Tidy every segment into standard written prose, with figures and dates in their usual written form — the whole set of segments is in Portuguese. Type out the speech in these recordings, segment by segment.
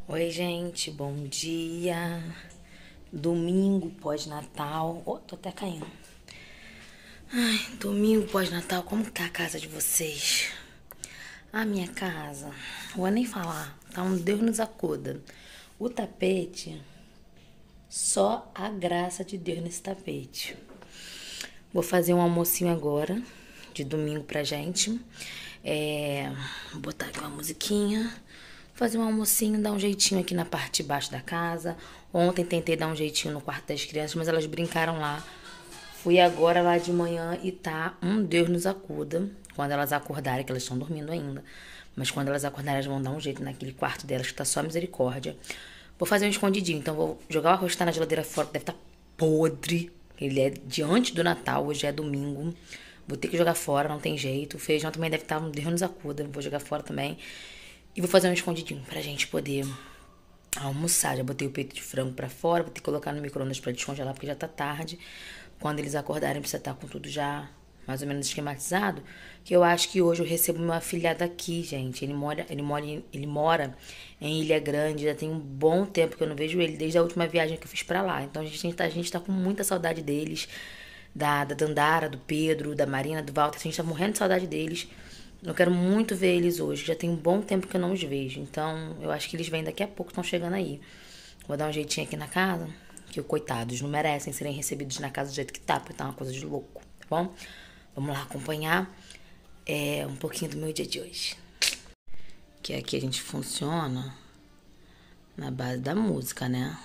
Oi, gente, bom dia. Domingo pós-Natal. Oh, tô até caindo. Ai, domingo pós-Natal, como tá a casa de vocês? A minha casa, vou nem falar, tá um Deus nos acuda. O tapete, só a graça de Deus nesse tapete. Vou fazer um almocinho agora, de domingo pra gente. Vou botar aqui uma musiquinha. Fazer um almocinho, dar um jeitinho aqui na parte de baixo da casa. Ontem tentei dar um jeitinho no quarto das crianças, mas elas brincaram lá. Fui agora lá de manhã e tá um Deus nos acuda. Quando elas acordarem, que elas estão dormindo ainda. Mas quando elas acordarem, elas vão dar um jeito naquele quarto delas, que tá só misericórdia. Vou fazer um escondidinho, então vou jogar o arroz que tá na geladeira fora, que deve estar podre. Ele é diante do Natal, hoje é domingo. Vou ter que jogar fora, não tem jeito. O feijão também deve estar um Deus nos acuda. Vou jogar fora também. E vou fazer um escondidinho pra gente poder almoçar. Já botei o peito de frango pra fora, vou ter que colocar no micro-ondas pra descongelar, porque já tá tarde. Quando eles acordarem, precisa estar com tudo já mais ou menos esquematizado. Que eu acho que hoje eu recebo meu afilhado aqui, gente. Ele mora em Ilha Grande, já tem um bom tempo que eu não vejo ele, desde a última viagem que eu fiz pra lá. Então a gente tá com muita saudade deles, da Dandara, do Pedro, da Marina, do Walter. A gente tá morrendo de saudade deles. Eu quero muito ver eles hoje. Já tem um bom tempo que eu não os vejo. Então, eu acho que eles vêm daqui a pouco, estão chegando aí. Vou dar um jeitinho aqui na casa, que coitados não merecem serem recebidos na casa do jeito que tá, porque tá uma coisa de louco, tá bom? Vamos lá acompanhar um pouquinho do meu dia de hoje. Que aqui a gente funciona na base da música, né?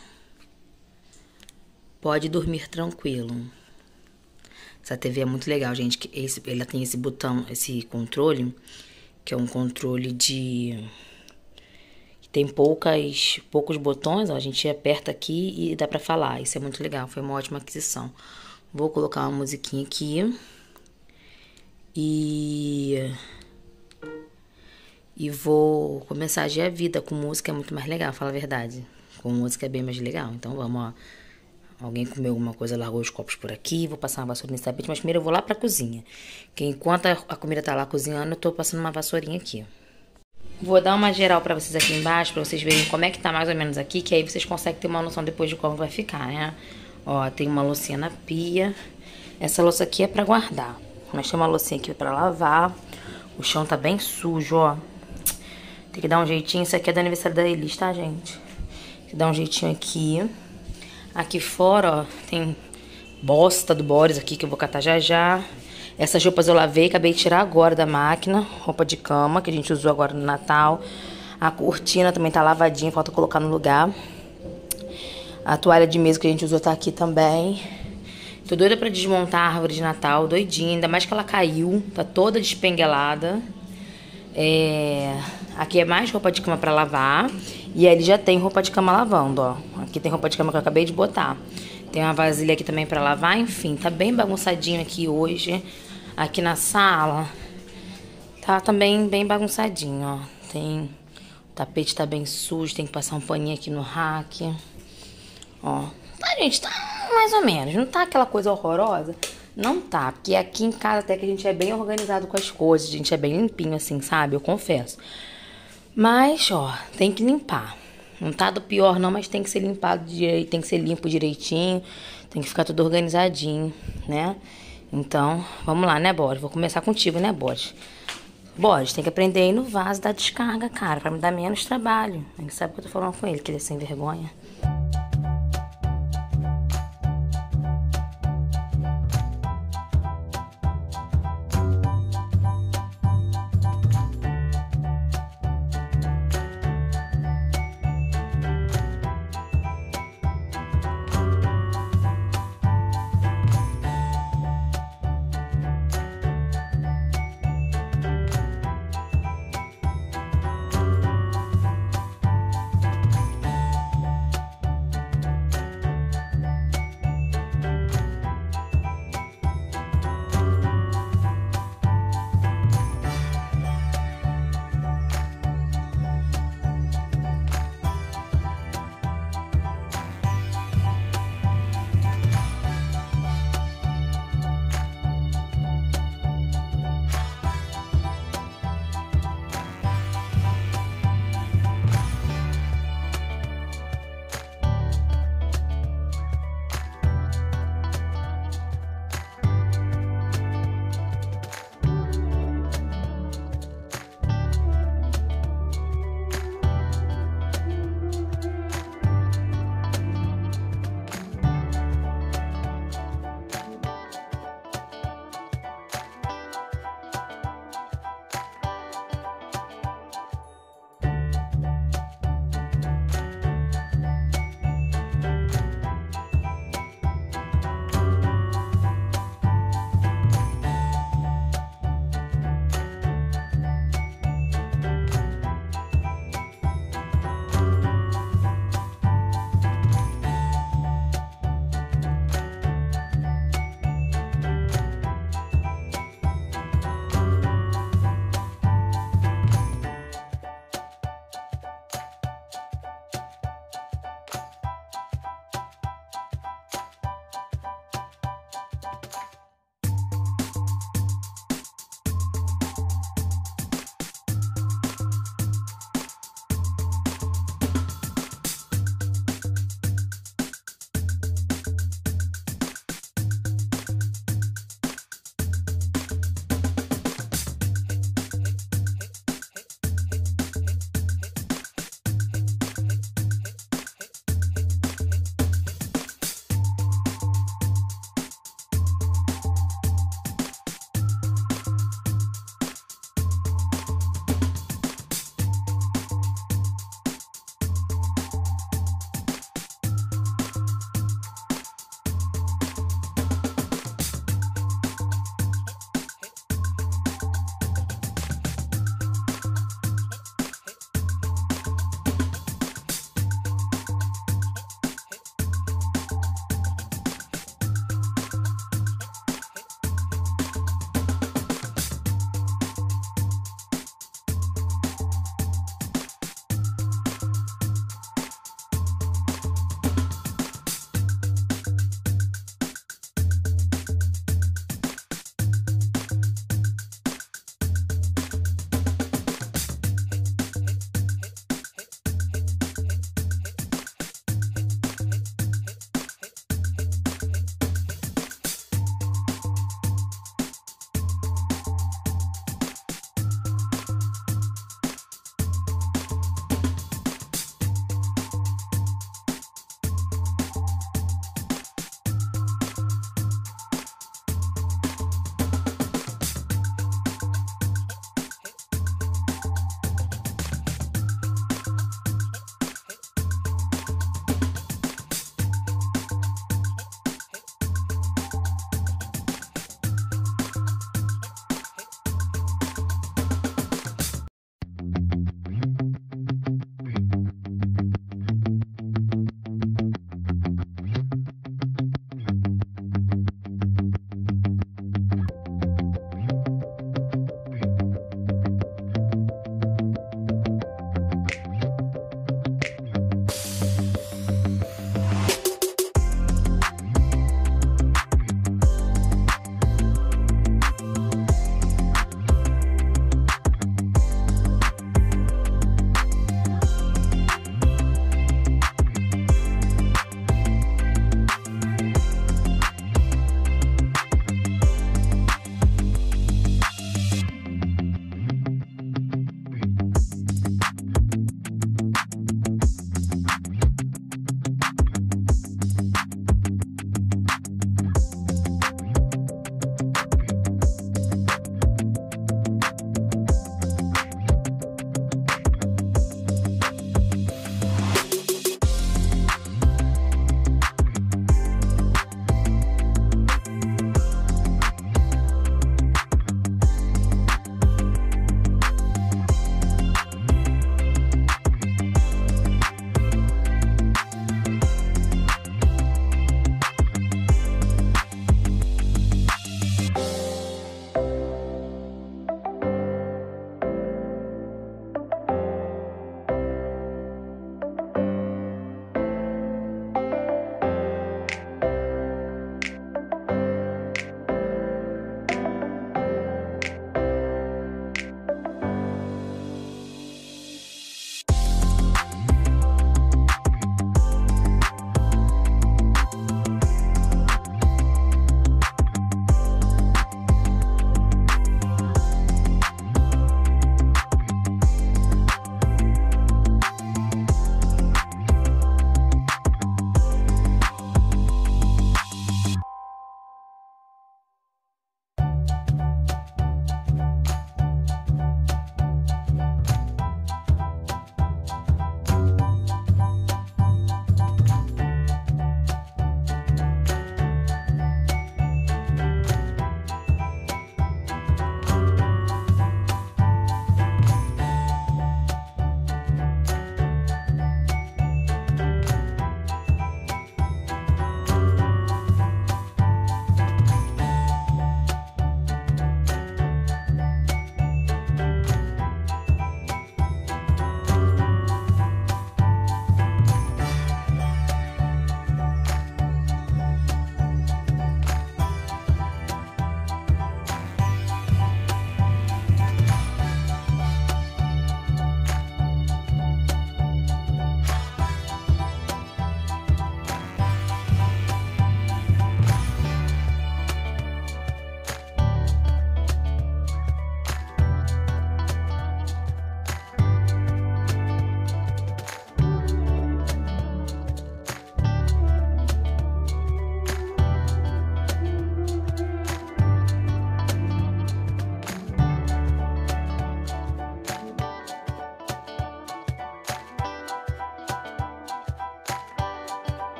Pode dormir tranquilo. Essa TV é muito legal, gente. Ela tem esse botão, esse controle, que é um controle de... Tem poucos botões, ó, a gente aperta aqui e dá pra falar. Isso é muito legal, foi uma ótima aquisição. Vou colocar uma musiquinha aqui. E vou começar a agir a vida. Com música é muito mais legal, fala a verdade. Com música é bem mais legal. Então vamos, ó. Alguém comeu alguma coisa, largou os copos por aqui. Vou passar uma vassoura nesse tapete, mas primeiro eu vou lá pra cozinha. Que enquanto a comida tá lá cozinhando, eu tô passando uma vassourinha aqui. Vou dar uma geral pra vocês aqui embaixo, pra vocês verem como é que tá mais ou menos aqui, que aí vocês conseguem ter uma noção depois de como vai ficar, né? Ó, tem uma loucinha na pia. Essa louça aqui é pra guardar. Mas tem uma loucinha aqui pra lavar. O chão tá bem sujo, ó. Tem que dar um jeitinho. Isso aqui é do aniversário da Elis, tá, gente? Tem que dar um jeitinho aqui. Aqui fora, ó, tem bosta do Boris aqui que eu vou catar já já. Essas roupas eu lavei, acabei de tirar agora da máquina. Roupa de cama, que a gente usou agora no Natal. A cortina também tá lavadinha, falta colocar no lugar. A toalha de mesa que a gente usou tá aqui também. Tô doida pra desmontar a árvore de Natal, doidinha. Ainda mais que ela caiu, tá toda despenguelada. Aqui é mais roupa de cama pra lavar. E ali já tem roupa de cama lavando, ó. Aqui tem roupa de cama que eu acabei de botar. Tem uma vasilha aqui também pra lavar. Enfim, tá bem bagunçadinho aqui hoje. Aqui na sala tá também bem bagunçadinho, ó. O tapete tá bem sujo, tem que passar um paninho aqui no rack. Ó. Tá, gente, tá mais ou menos. Não tá aquela coisa horrorosa. Não tá, porque aqui em casa até que a gente é bem organizado com as coisas. A gente é bem limpinho assim, sabe? Eu confesso. Mas, ó, tem que limpar. Não tá do pior não, mas tem que ser limpado direito, tem que ser limpo direitinho, tem que ficar tudo organizadinho, né? Então, vamos lá, né, Boris? Vou começar contigo, né, Boris? Boris, tem que aprender aí no vaso da descarga, cara, pra me dar menos trabalho. Ele sabe que eu tô falando com ele, que ele é sem vergonha.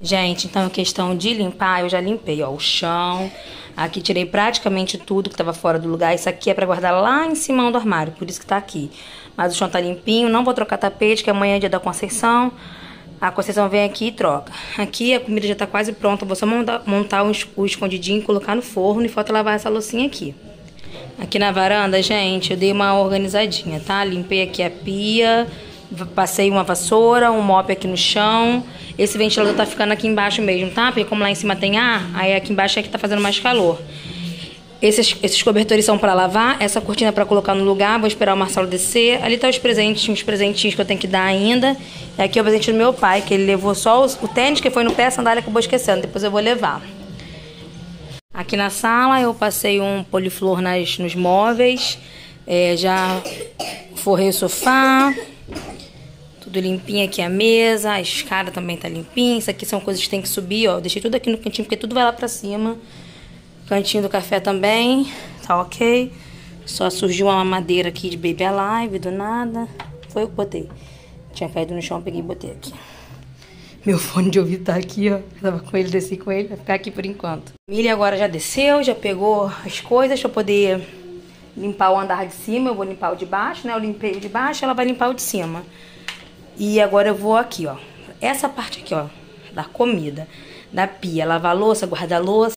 Gente, então a questão de limpar, eu já limpei, ó, o chão. Aqui tirei praticamente tudo que tava fora do lugar. Isso aqui é pra guardar lá em cima do armário, por isso que tá aqui. Mas o chão tá limpinho, não vou trocar tapete, que amanhã é dia da Conceição. A Conceição vem aqui e troca. Aqui a comida já tá quase pronta, vou só montar o escondidinho e colocar no forno. E falta lavar essa loucinha aqui. Aqui na varanda, gente, eu dei uma organizadinha, tá? Limpei aqui a pia, passei uma vassoura, um mop aqui no chão. Esse ventilador tá ficando aqui embaixo mesmo, tá? Porque como lá em cima tem ar, aí aqui embaixo é que tá fazendo mais calor. Esses cobertores são pra lavar, essa cortina é pra colocar no lugar, vou esperar o Marcelo descer. Ali tá os presentes, uns presentinhos que eu tenho que dar ainda. E aqui é o presente do meu pai, que ele levou só o tênis que foi no pé, a sandália acabou esquecendo, depois eu vou levar. Aqui na sala eu passei um poliflor nos móveis, já forrei o sofá, tudo limpinho aqui a mesa, a escada também tá limpinha. Isso aqui são coisas que tem que subir, ó, deixei tudo aqui no cantinho porque tudo vai lá pra cima. Cantinho do café também, tá ok. Só surgiu uma madeira aqui de Baby Alive, do nada. Foi eu que botei. Tinha caído no chão, peguei e botei aqui. Meu fone de ouvido tá aqui, ó. Eu tava com ele, desci com ele, vai ficar aqui por enquanto. Milha agora já desceu, já pegou as coisas pra poder limpar o andar de cima. Eu vou limpar o de baixo, né? Eu limpei o de baixo, ela vai limpar o de cima. E agora eu vou aqui, ó. Essa parte aqui, ó, da comida, da pia, lavar a louça, guardar a louça.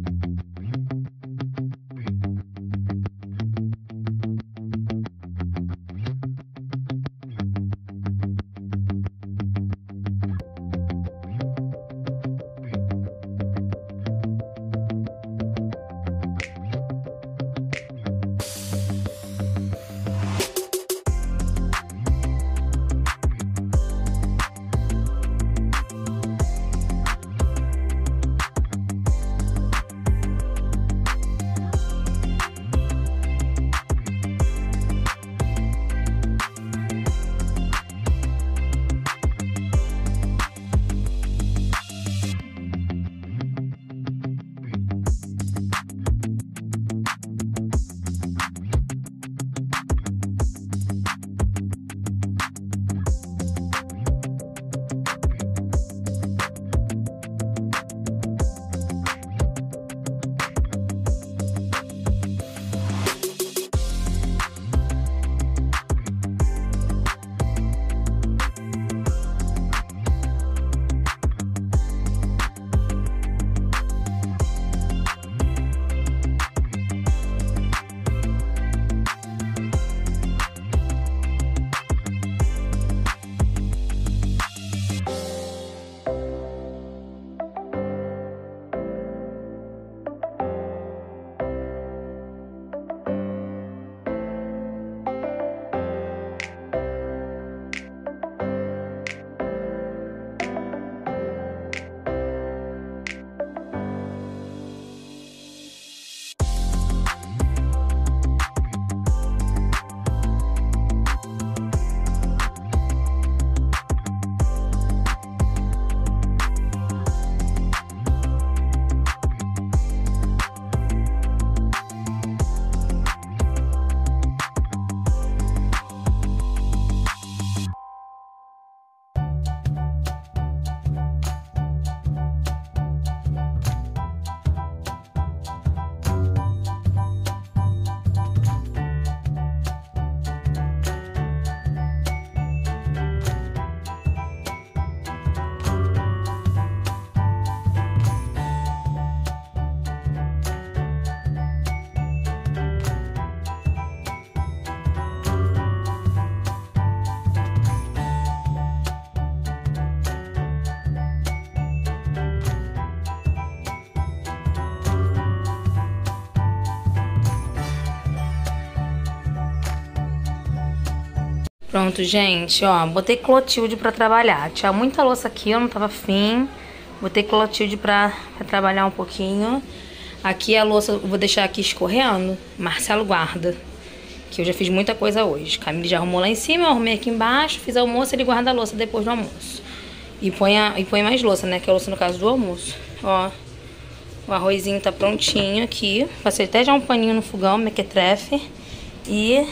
Pronto, gente, ó, botei Clotilde pra trabalhar. Tinha muita louça aqui, eu não tava afim. Botei Clotilde pra trabalhar um pouquinho. Aqui a louça eu vou deixar aqui escorrendo. Marcelo guarda, que eu já fiz muita coisa hoje. Camille já arrumou lá em cima, eu arrumei aqui embaixo. Fiz almoço, ele guarda a louça depois do almoço. E põe mais louça, né, que é a louça no caso do almoço. Ó, o arrozinho tá prontinho aqui. Passei até já um paninho no fogão, mequetrefe. E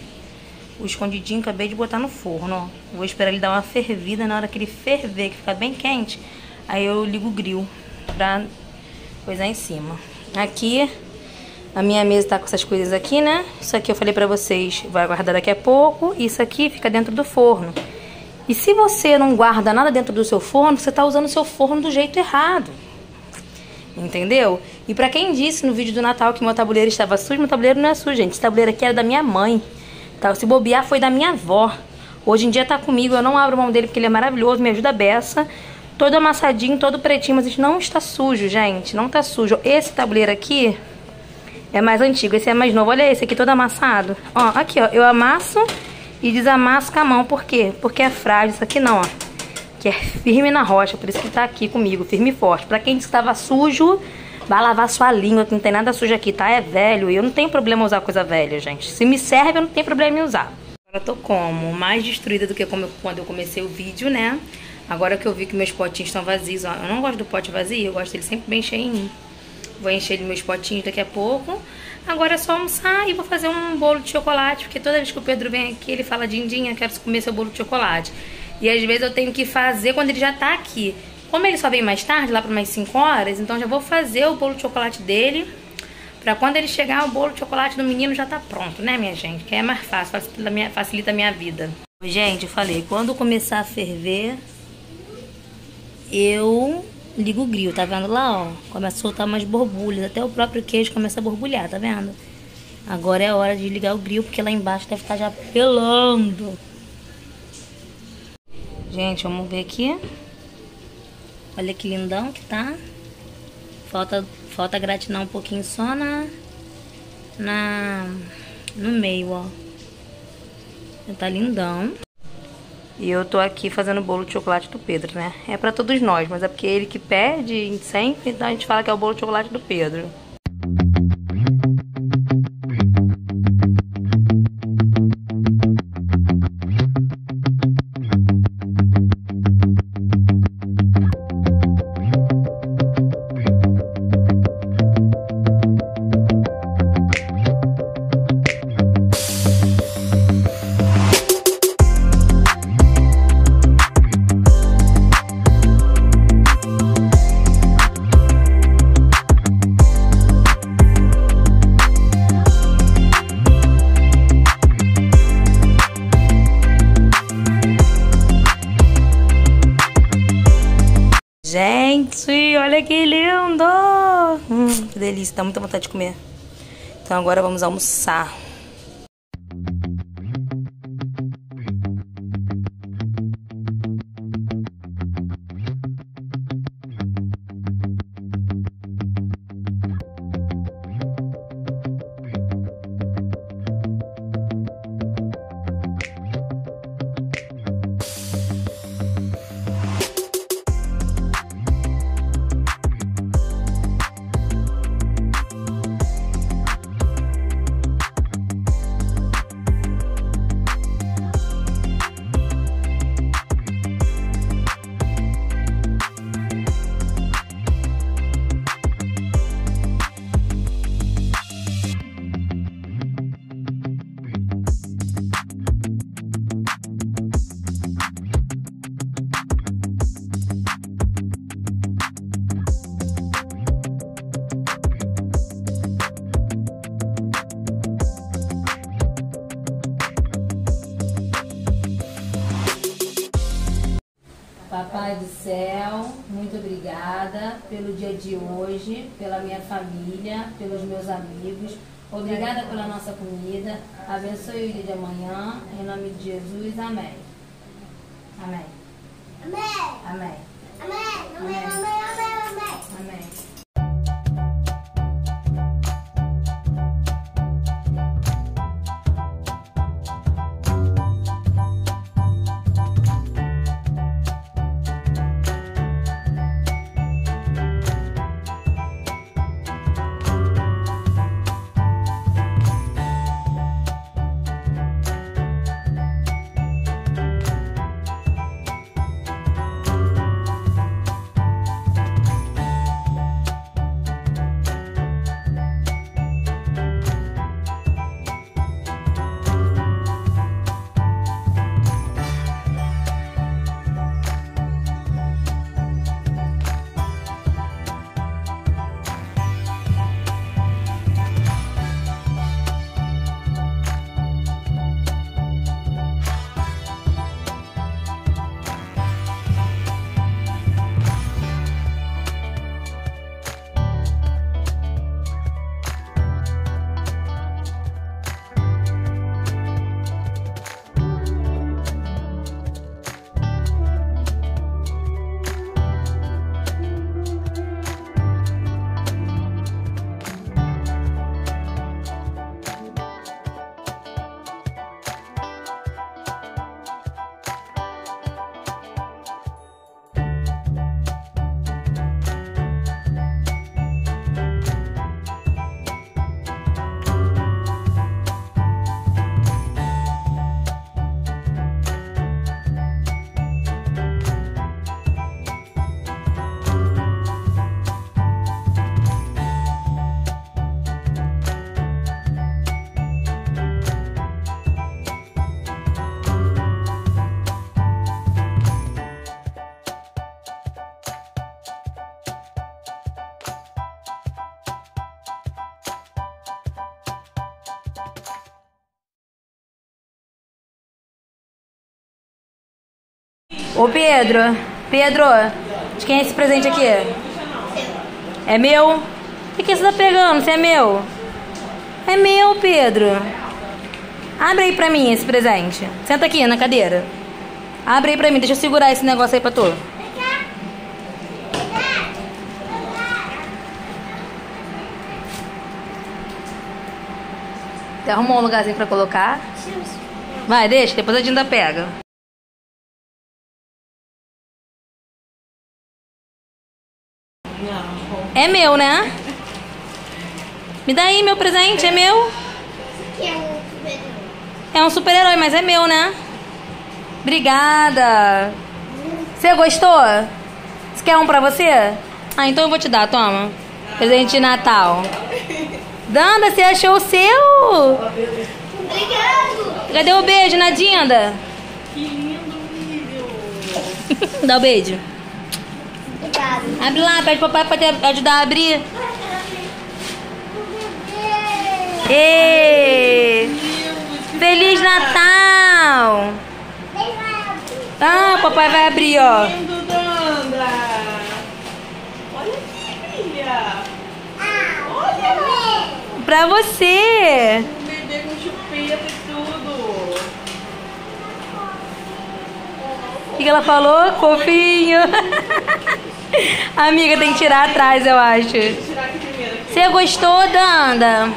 o escondidinho acabei de botar no forno, ó. Vou esperar ele dar uma fervida. Na hora que ele ferver, que ficar bem quente, Aí eu ligo o grill pra coisar em cima. Aqui, a minha mesa tá com essas coisas aqui, né? Isso aqui eu falei pra vocês, vai guardar daqui a pouco. Isso aqui fica dentro do forno. E se você não guarda nada dentro do seu forno, você tá usando o seu forno do jeito errado. Entendeu? E pra quem disse no vídeo do Natal que meu tabuleiro estava sujo, meu tabuleiro não é sujo, gente. Esse tabuleiro aqui era da minha mãe. Tá? Se bobear, foi da minha avó. Hoje em dia tá comigo, eu não abro mão dele porque ele é maravilhoso, me ajuda a beça. Todo amassadinho, todo pretinho, mas não está sujo, gente. Não tá sujo. Esse tabuleiro aqui é mais antigo, esse é mais novo. Olha esse aqui todo amassado. Ó, aqui, ó. Eu amasso e desamasso com a mão. Por quê? Porque é frágil. Isso aqui não, ó. Que é firme na rocha, por isso que tá aqui comigo, firme e forte. Pra quem disse que tava sujo, vai lavar sua língua, que não tem nada sujo aqui, tá? É velho, e eu não tenho problema usar coisa velha, gente. Se me serve, eu não tenho problema em usar. Agora eu tô como? Mais destruída do que quando eu comecei o vídeo, né? Agora que eu vi que meus potinhos estão vazios, ó. Eu não gosto do pote vazio, eu gosto dele sempre bem cheinho. Vou encher meus potinhos daqui a pouco. Agora é só almoçar e vou fazer um bolo de chocolate, porque toda vez que o Pedro vem aqui, ele fala: Dindinha, quero comer seu bolo de chocolate. E às vezes eu tenho que fazer quando ele já tá aqui. Como ele só vem mais tarde, lá para umas 5 horas, então já vou fazer o bolo de chocolate dele. Pra quando ele chegar, o bolo de chocolate do menino já tá pronto, né, minha gente? Que é mais fácil, facilita a minha vida. Gente, eu falei, quando começar a ferver, eu ligo o grill, tá vendo lá, ó? Começa a soltar umas borbulhas, até o próprio queijo começa a borbulhar, tá vendo? Agora é a hora de ligar o grill, porque lá embaixo deve estar já pelando. Gente, vamos ver aqui. Olha que lindão que tá. Falta gratinar um pouquinho só no meio, ó. Tá lindão. E eu tô aqui fazendo o bolo de chocolate do Pedro, né? É pra todos nós, mas é porque ele que pede sempre, então a gente fala que é o bolo de chocolate do Pedro. Gente, olha que lindo! Que delícia, dá muita vontade de comer. Então agora vamos almoçar. Papai do céu, muito obrigada pelo dia de hoje, pela minha família, pelos meus amigos. Obrigada pela nossa comida. Abençoe o dia de amanhã. Em nome de Jesus, amém. Amém. Amém. Amém. Amém. Amém. Amém. Amém. Ô Pedro, de quem é esse presente aqui? É meu? O que você tá pegando? Você é meu? É meu, Pedro. Abre aí pra mim esse presente. Senta aqui na cadeira. Abre aí pra mim, deixa eu segurar esse negócio aí pra tu. Você arrumou um lugarzinho pra colocar? Vai, deixa, depois a Dinda pega. É meu, né? Me dá aí meu presente, é meu. É um super-herói, mas é meu, né? Obrigada. Você gostou? Você quer um pra você? Ah, então eu vou te dar, toma. Presente de Natal. Danda, você achou o seu? Obrigado. Cadê o beijo na Dinda? Que lindo vídeo. Dá o beijo. Obrigado. Abre lá, pede pro papai pra te ajudar a abrir. Ê! Feliz Natal! Ah, o papai vai abrir, ó. Lindo, Danda. Olha aqui, filha. Olha. Pra você. Um bebê com chupeta e tudo. O que ela falou? Fofinho. Amiga, tem que tirar atrás, eu acho. Vou tirar aqui primeiro. Você gostou, Danda?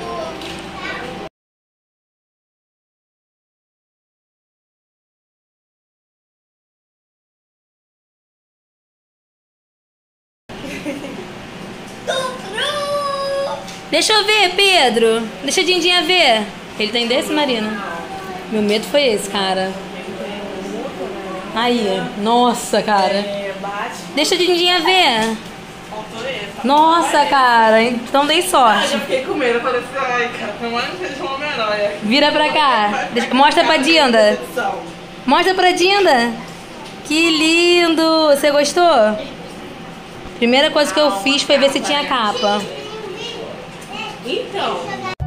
Deixa eu ver, Pedro. Deixa a Dindinha ver. Ele tem desse, Marina? Meu medo foi esse, cara. Aí, nossa, cara. É, bate. Deixa a Dindinha ver. Faltou esse. Nossa, cara. Então dei Ah, sorte. já fiquei com medo. Eu falei assim, ai, cara, pelo menos que seja um Homem-Aranha. Vira pra cá. Mostra pra Dinda. Decepção. Mostra pra Dinda. Que lindo. Você gostou? Primeira coisa que eu fiz foi ver se tinha capa. Então.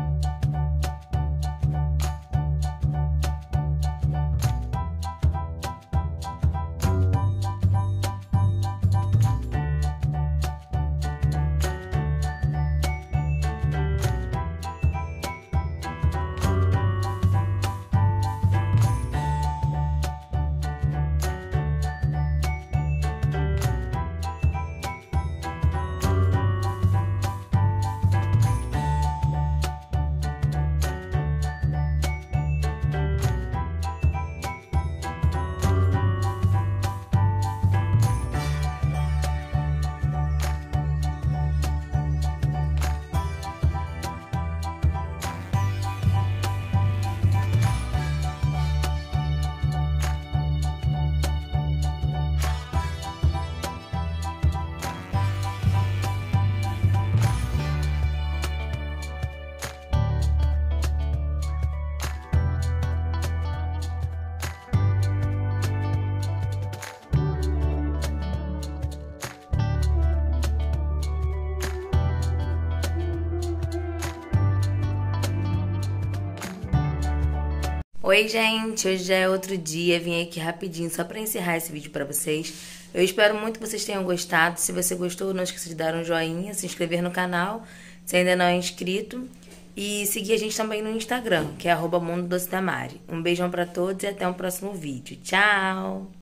Oi, gente, hoje já é outro dia, vim aqui rapidinho só pra encerrar esse vídeo pra vocês. Eu espero muito que vocês tenham gostado. Se você gostou, não esqueça de dar um joinha, se inscrever no canal, se ainda não é inscrito, e seguir a gente também no Instagram, que é @MundoDoceDaMari. Um beijão pra todos e até o próximo vídeo. Tchau!